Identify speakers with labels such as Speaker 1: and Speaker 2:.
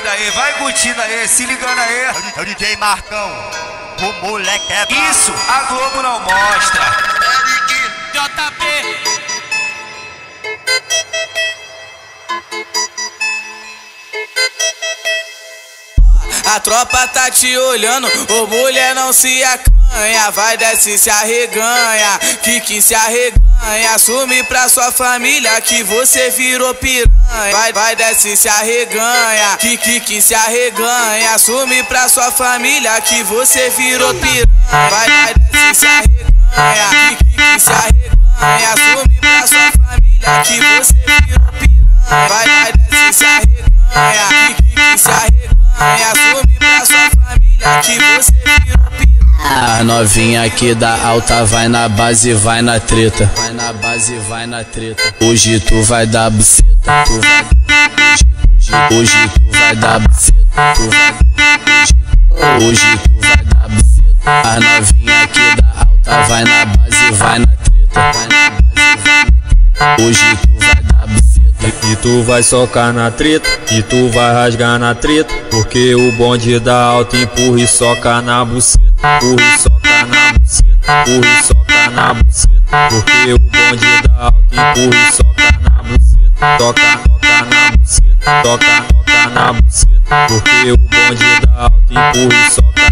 Speaker 1: aí, vai curtindo aí, se ligando aí.
Speaker 2: É o DJ Marcão, o moleque é brabo.
Speaker 1: Isso, a Globo não mostra.
Speaker 3: JP. A tropa tá te olhando, ô mulher não se acanha. Vai desce se arreganha, que se arreganha. Assume pra sua família que você virou piranha. Vai desce se arreganha, que se arreganha. Assume pra sua família que você virou piranha. Vai desce se arreganha, que se arreganha. Assume pra sua família que você virou piranha. Vai desce se arreganha, que se arreganha. Assume pra sua família que você virou piranha.
Speaker 4: A novinha aqui da alta vai na base, vai na treta. Vai na base, vai na treta. Hoje tu vai dar buceta. Tu vai. Hoje tu vai dar buceta. Tu vai. Hoje tu vai dar buceta. A novinha aqui da alta vai na base, vai na treta. Vai na base, vai na treta. Hoje tu vai dar buceta.
Speaker 5: E tu vai socar na treta, e tu vai rasgar na treta. Porque o bonde da alta empurra e soca na buceta. Empurra e soca na buceta, empurra e soca na buceta. Porque o bonde da alta empurra e soca na buceta. Toca na buceta, toca na buceta. Porque o bonde da alta empurra e soca